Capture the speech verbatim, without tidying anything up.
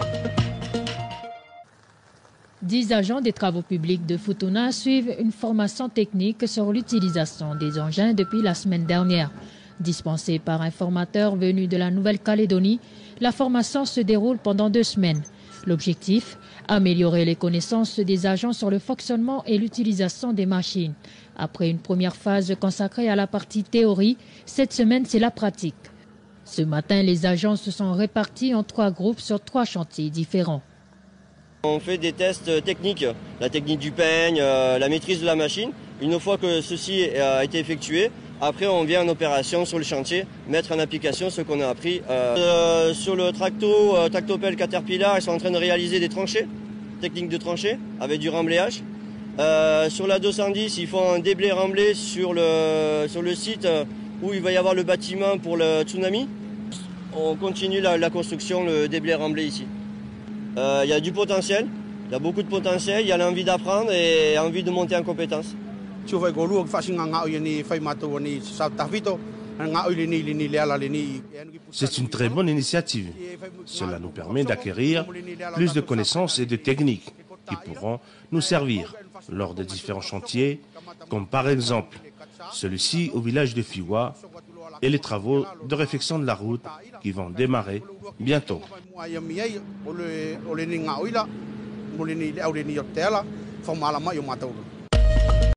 Dix agents des travaux publics de Futuna suivent une formation technique sur l'utilisation des engins depuis la semaine dernière. Dispensée par un formateur venu de la Nouvelle-Calédonie, la formation se déroule pendant deux semaines. L'objectif, améliorer les connaissances des agents sur le fonctionnement et l'utilisation des machines. Après une première phase consacrée à la partie théorie, cette semaine c'est la pratique. Ce matin, les agents se sont répartis en trois groupes sur trois chantiers différents. On fait des tests techniques, la technique du peigne, euh, la maîtrise de la machine. Une fois que ceci a été effectué, après on vient en opération sur le chantier, mettre en application ce qu'on a appris. Euh, euh, sur le tracto, euh, tractopelle Caterpillar, ils sont en train de réaliser des tranchées, technique de tranchées, avec du remblayage. Euh, sur la deux cent dix, ils font un déblai remblai sur le, sur le site où il va y avoir le bâtiment pour le tsunami. On continue la, la construction, le déblai remblai ici. Il euh, y a du potentiel, il y a beaucoup de potentiel, il y a l'envie d'apprendre et envie de monter en compétences. C'est une très bonne initiative. Cela nous permet d'acquérir plus de connaissances et de techniques qui pourront nous servir lors des différents chantiers, comme par exemple celui-ci au village de Fiwa et les travaux de réfection de la route qui vont démarrer bientôt. Oleh ni ngau ila, oleh ni oleh ni yotel lah, formal lama yang matau.